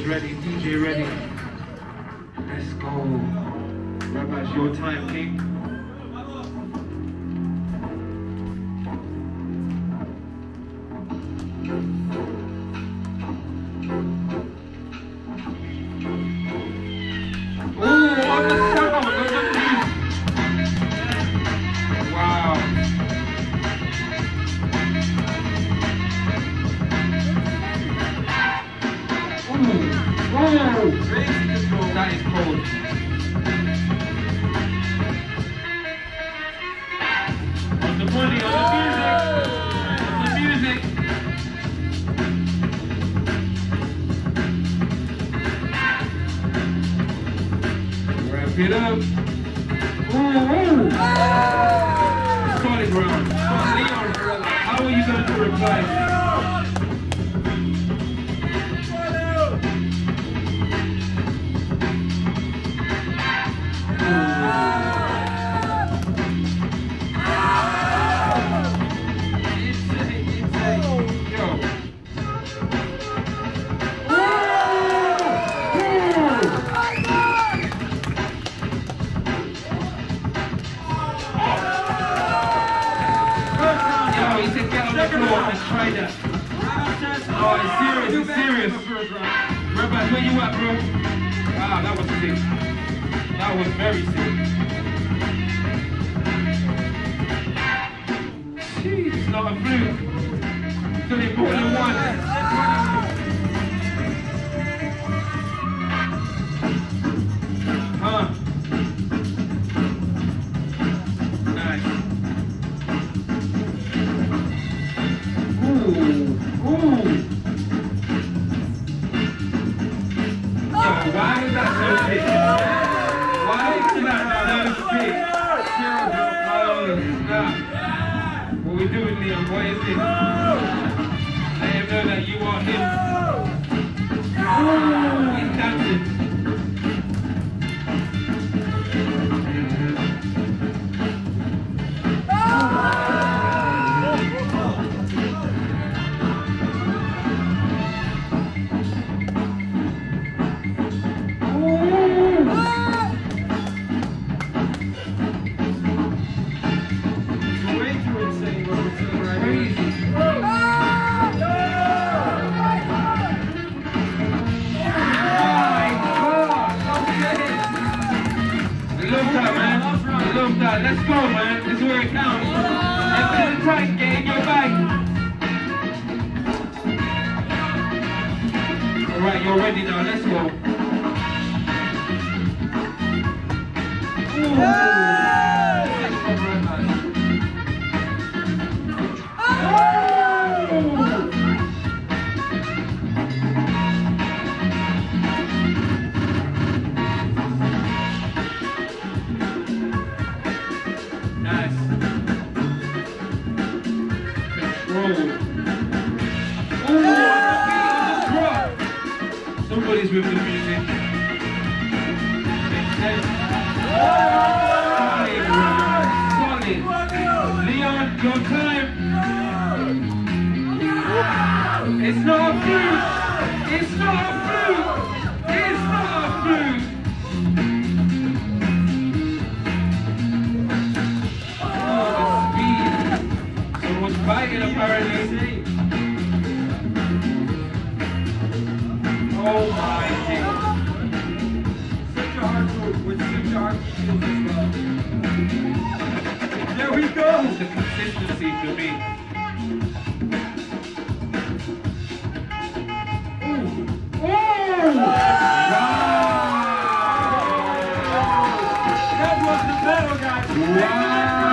Everyone's ready, DJ ready. Let's go. Rabbi, it's your time, King. That is cold. On the money, on the music. Wrap it up. Ooh. Solid round. Leon, how are you going to reply? Let's try that. Oh, it's serious, it's serious. Rabbi, where you at, bro? Wow, that was sick. That was very sick. Jeez, it's not a fluke. It's only important one. Why is that so big? Why is that so big? What are we doing, Leon? What is this? Let him know that you are him. He's dancing. Let's go, man. This is where it counts. Every the time, get in your bag. Alright, you're ready now. Let's go. Somebody's with the music. Makes sense. Solid. Leon, your time. It's not a fluke. It's not a fluke. It's not a fluke. Oh, the speed. Someone's biting apparently. Oh my God. Such a hard move with such a hard skills as well. There we go! The consistency for me. Ooh. Wow! That was the battle, guys! Wow!